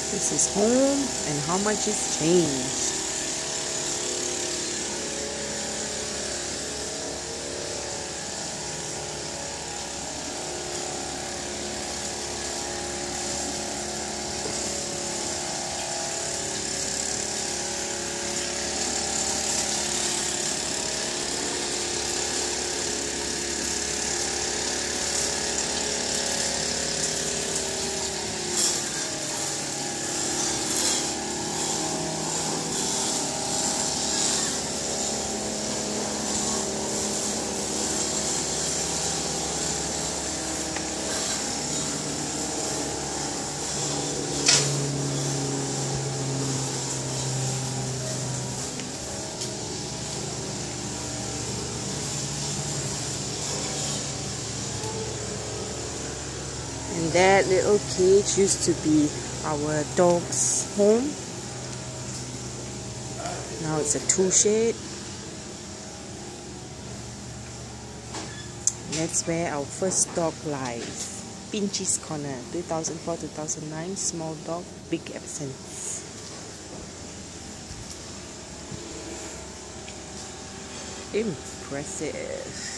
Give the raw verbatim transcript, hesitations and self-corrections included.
This is home, and how much is changed. And that little cage used to be our dog's home. Now it's a tool shed. That's where our first dog lies. Pinchy's Corner, two thousand four to two thousand nine. Small dog, big absence. Impressive.